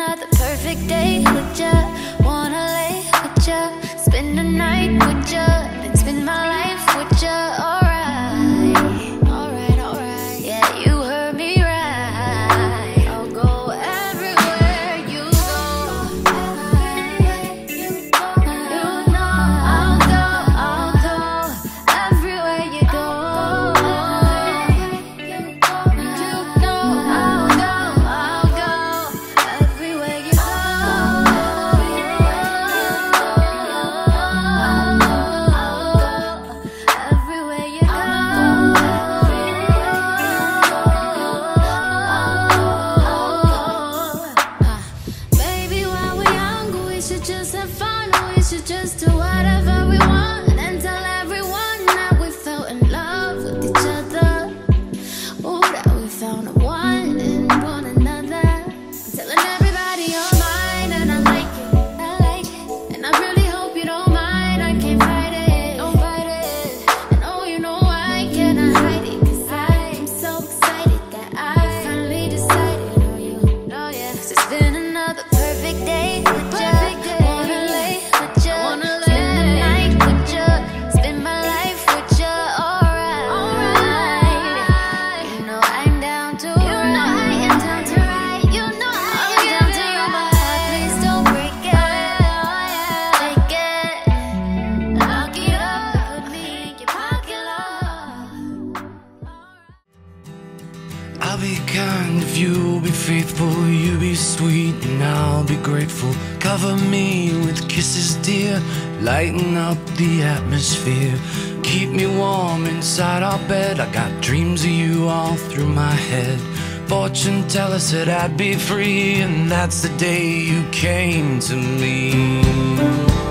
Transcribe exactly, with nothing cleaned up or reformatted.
another perfect day with ya. Wanna lay with ya, spend the night with ya, then spend my life with ya. Alright, alright, alright. Yeah, you heard me right. I'll go everywhere you go. You know I'll go, I'll go everywhere you go. You know I'll go, I'll go everywhere you go. Everywhere you go. Baby, while we're young, we should just have fun. We should just do whatever we want and tell everyone that we fell in love with each other. Oh, that we found a one in one another. I'm telling everybody you're mine and I like it, I like it. And I really hope you don't mind, I can't fight it, don't fight it. And oh, you know I cannot hide it, cause I'm so excited that I finally decided on you. Oh yeah, 'cause it's been another perfect day with ya. Wanna lay with ya, spend the night with ya, spend my life with ya. Alright, alright. You know I'm down to ride. You know I am down to ride. You know I am down to ride. My heart, please don't break it. Take it, lock it up, put me in your pocket, love. I'll be kind if you'll be faithful, you be sweet and I'll be grateful. Cover me with kisses, dear, lighten up the atmosphere. Keep me warm inside our bed, I got dreams of you all through my head. Fortune teller said I'd be free, and that's the day you came to me.